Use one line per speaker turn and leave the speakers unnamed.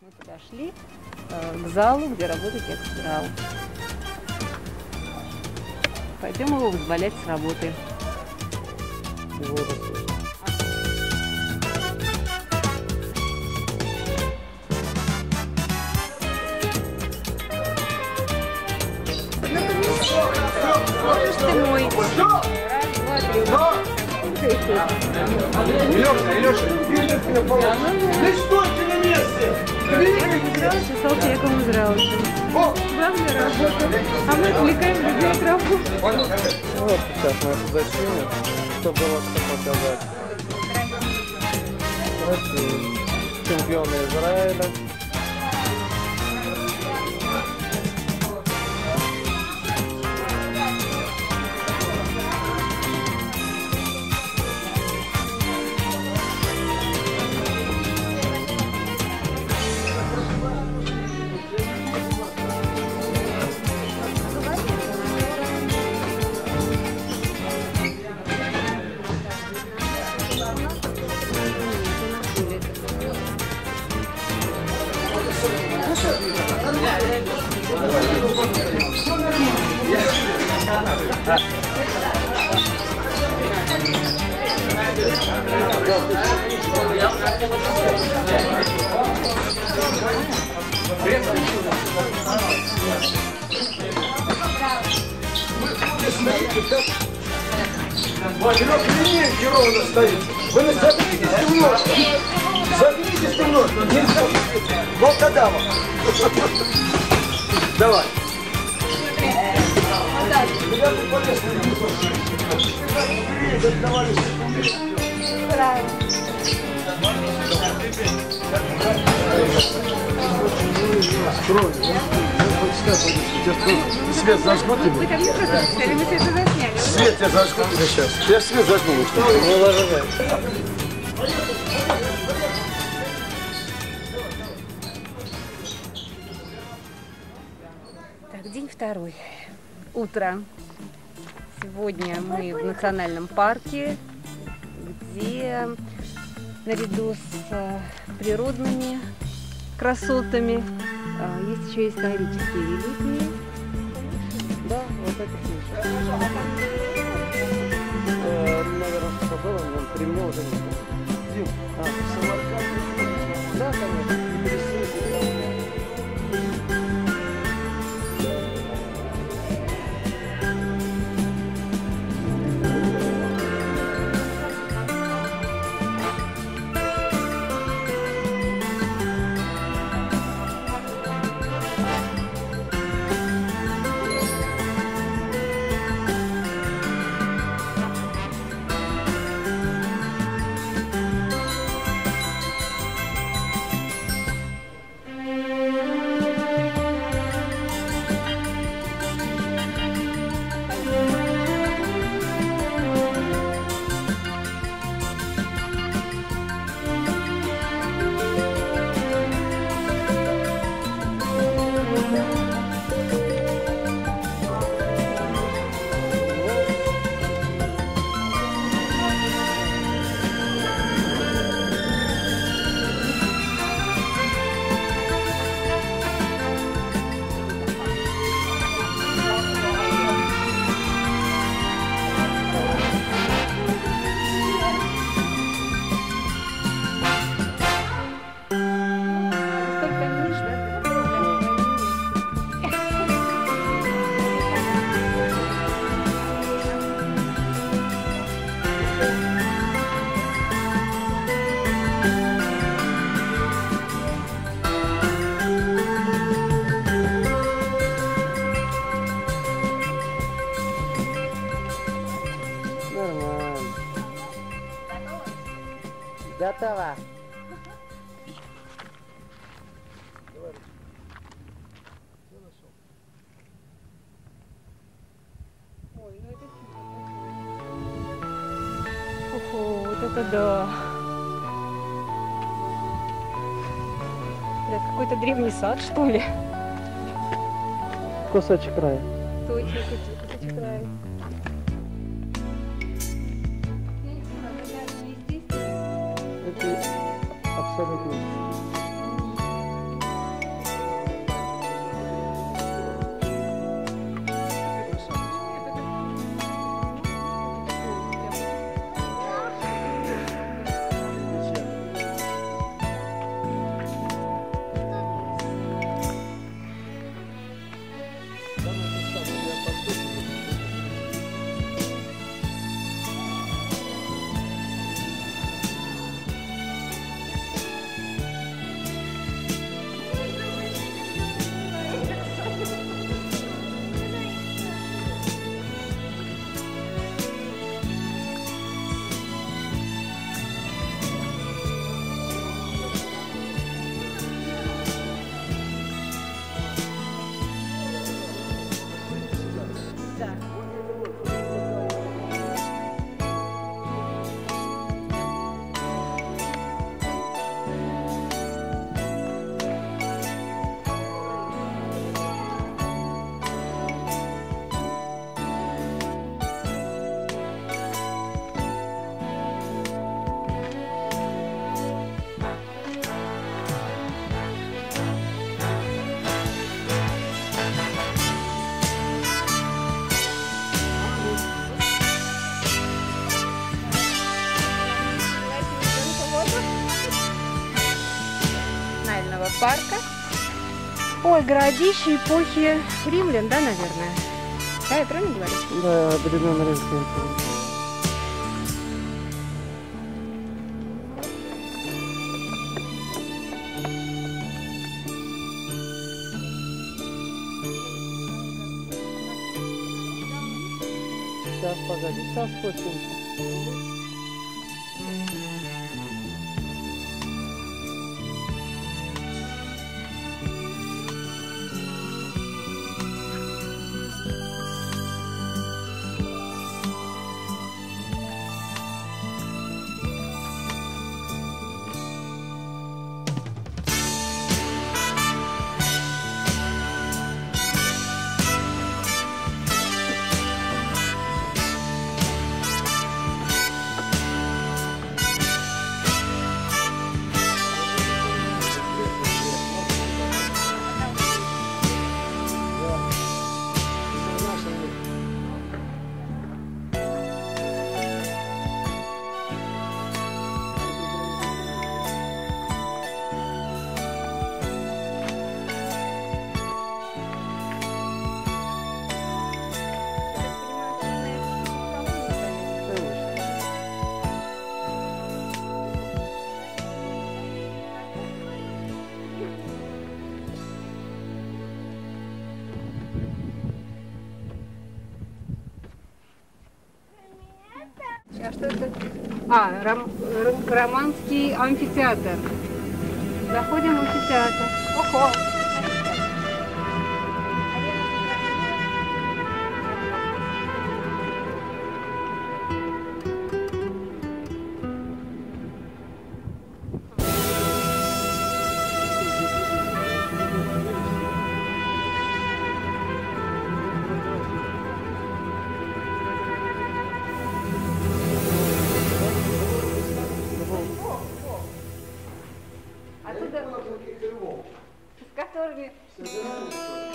Мы подошли к залу, где работает экс-зал. Пойдем его вызволять с работы. Слышишь ты мой?
Илюша, ты стойте на месте!
Стал Яковом Израиловичем. Главная работа. А мы отвлекаем людей от работы.
Вот сейчас мы это зачем, чтобы было что показать. Россия. Чемпионы Израиля.
Вагеров линейки ровно стоит. Вы загнитесь немножко. Загнитесь немножко. Вот тогда вот. Давай. Свет зажгут тебе? Свет тебя зажгут тебе сейчас? Я свет зажгу. Не ложи.
Так, день второй. Утро. Сегодня мы в национальном парке, где наряду с природными красотами есть еще исторические реликвии. Да, вот это слышно.
Наверное, что было, он при мне уже не было. Дим, да, конечно.
Готово.
Ой, ну это Ого, вот это да. Это какой-то древний сад, что ли?
Кусочек края.
Точно, кусочек края.
Это абсолютно.
парка. Ой, городище эпохи римлян, да, наверное? Да, я правильно говорю?
Да, времен Римской империи. Сейчас, погоди, сейчас спустимся.
А что это? Романский амфитеатр. Заходим в амфитеатр. Ого! Оттуда, с которыми